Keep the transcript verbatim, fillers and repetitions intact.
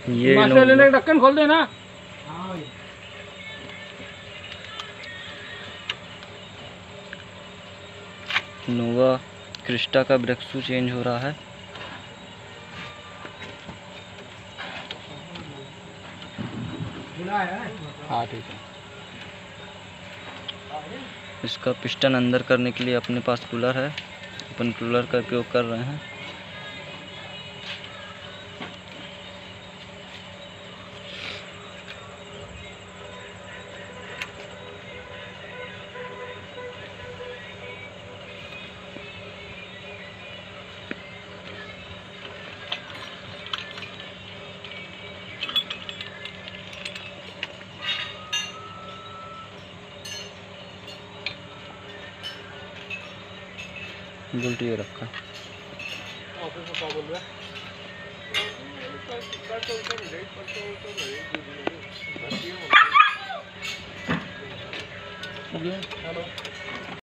ये मास्टर लेने ढक्कन खोल देना। नोवा क्रिस्टा का ब्रेक शू चेंज हो रहा है। हाँ ठीक है। इसका पिस्टन अंदर करने के लिए अपने पास कूलर है, अपन कूलर का उपयोग कर रहे हैं। बोल्ट ये रखा। हेलो।